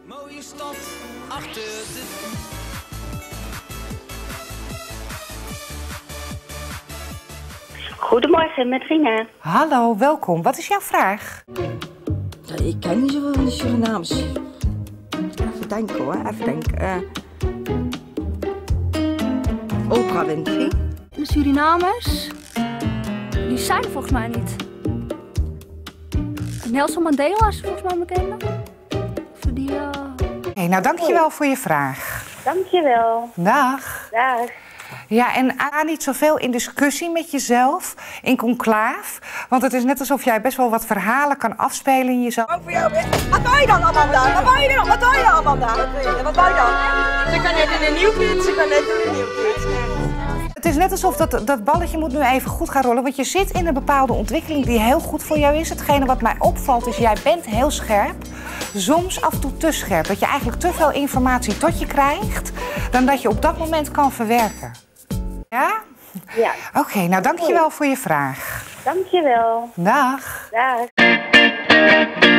Mooie stad achter de... Goedemorgen, met Rina. Hallo, welkom. Wat is jouw vraag? Ja, ik ken niet zoveel van de Surinaams. Even denken hoor, even denken. Oprah Winfrey. De Surinamers, die zijn er volgens mij niet. Nelson Mandela is volgens mij bekend. Voor die, Hey, nou, dankjewel voor je vraag. Dankjewel. Dag. Dag. Ja, en ga niet zoveel in discussie met jezelf, in conclaaf. Want het is net alsof jij best wel wat verhalen kan afspelen in jezelf. Ook voor jou. Wat wou je dan, Amanda? Wat wou je dan? Wat wou je dan, Amanda? Wat wou je dan? Ze kan net in een nieuw kind, ze kan net in een nieuw kind. Het is net alsof dat balletje moet nu even goed gaan rollen. Want je zit in een bepaalde ontwikkeling die heel goed voor jou is. Hetgene wat mij opvalt is, jij bent heel scherp. Soms af en toe te scherp. Dat je eigenlijk te veel informatie tot je krijgt, dan dat je op dat moment kan verwerken. Ja? Ja. Oké, nou dankjewel voor je vraag. Dankjewel. Dag. Dag.